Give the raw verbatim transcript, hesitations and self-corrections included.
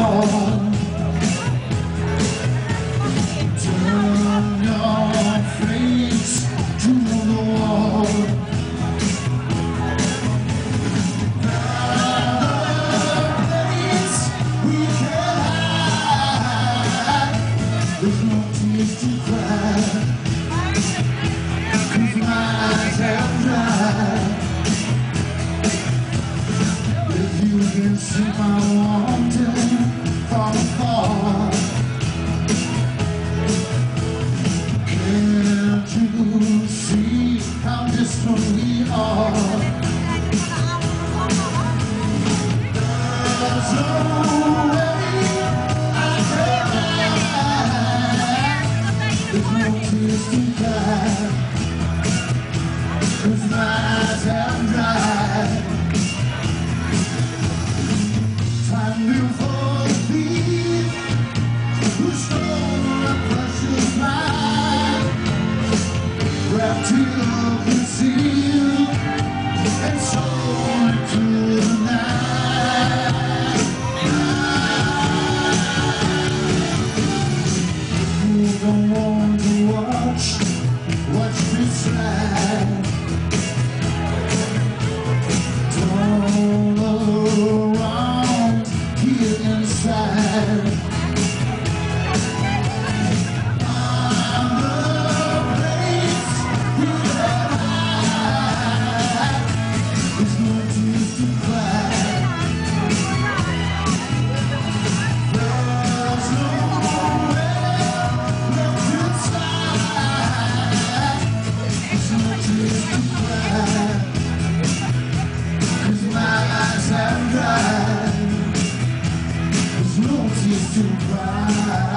fall. Turn your face to the wall. There's no tears to cry, 'cause my eyes have dried. If you can see my wanting from afar, can't you see how distant we are? There's no way I can hide. There's no tears to cry, 'cause my eyes have dried. Time before the thief who stole a precious life, wrapped it up in seal and sold it to the night. You don't want to watch, watch me slide. Don't look around here inside. I'm the place you can hide. There's no tears to cry. There's nowhere left inside. There's no tears to cry, 'cause my eyes have dried. There's no tears to cry.